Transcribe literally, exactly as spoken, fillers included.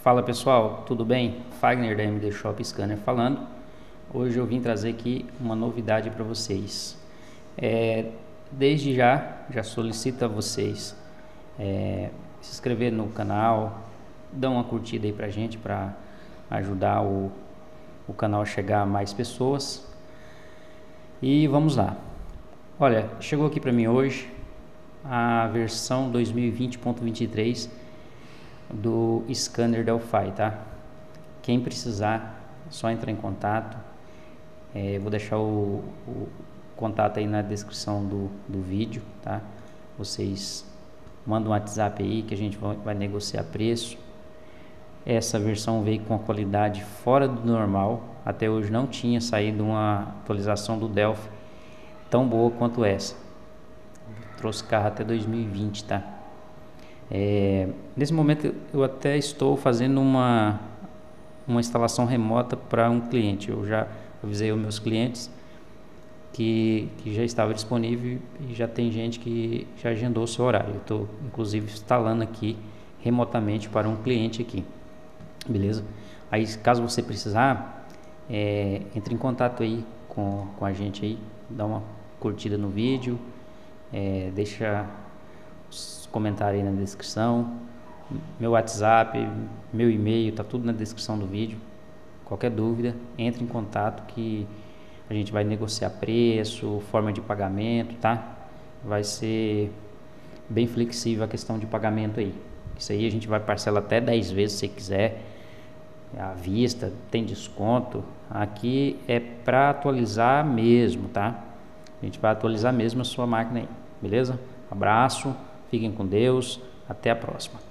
Fala pessoal, tudo bem? Fagner da M D Shop Scanner falando. Hoje eu vim trazer aqui uma novidade para vocês. É, desde já, já solicito a vocês é, se inscrever no canal, dar uma curtida aí pra gente para ajudar o, o canal a chegar a mais pessoas. E vamos lá. Olha, chegou aqui para mim hoje a versão dois mil e vinte ponto vinte e três do scanner Delphi, tá? Quem precisar, só entrar em contato. É, vou deixar o, o contato aí na descrição do, do vídeo, tá? Vocês mandam um WhatsApp aí que a gente vai, vai negociar preço. Essa versão veio com a qualidade fora do normal. Até hoje não tinha saído uma atualização do Delphi tão boa quanto essa. Trouxe carro até dois mil e vinte, tá? É, nesse momento eu até estou fazendo uma, uma instalação remota para um cliente. Eu já avisei os meus clientes que, que já estava disponível e já tem gente que já agendou o seu horário. Eu estou inclusive instalando aqui remotamente para um cliente aqui, beleza? Aí caso você precisar, é, entre em contato aí com, com a gente aí, dá uma curtida no vídeo, é, deixa os comentários aí na descrição, meu WhatsApp, meu e-mail, tá tudo na descrição do vídeo. Qualquer dúvida, entre em contato que a gente vai negociar preço, forma de pagamento, tá? Vai ser bem flexível a questão de pagamento aí. Isso aí a gente vai parcelar até dez vezes se quiser, à vista, tem desconto. Aqui é para atualizar mesmo, tá? A gente vai atualizar mesmo a sua máquina aí, beleza? Abraço, fiquem com Deus, até a próxima.